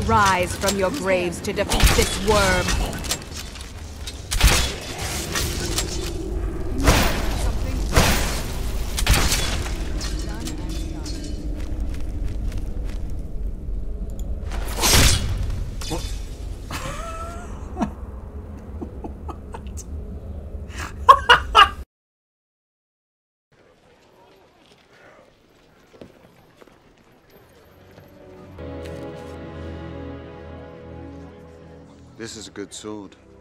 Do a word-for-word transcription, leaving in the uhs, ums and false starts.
Rise from your graves to defeat this worm. This is a good sword.